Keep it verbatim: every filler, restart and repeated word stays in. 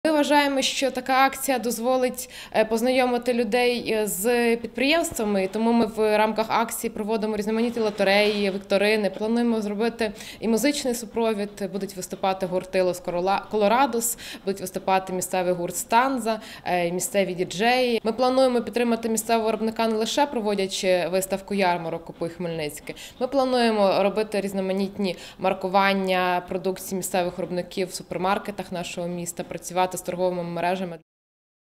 Ми вважаємо, що така акція дозволить познайомити людей з підприємствами, тому ми в рамках акції проводимо різноманітні лотереї, вікторини. Плануємо зробити і музичний супровід, будуть виступати гурти Лос Колорадос, будуть виступати місцевий гурт Станза, місцеві діджеї. Ми плануємо підтримати місцевого виробника не лише проводячи виставку ярмарок «Купуй Хмельницьке». Ми плануємо робити різноманітні маркування продукції місцевих виробників в супермаркетах нашого міста, працювати з торговими мережами.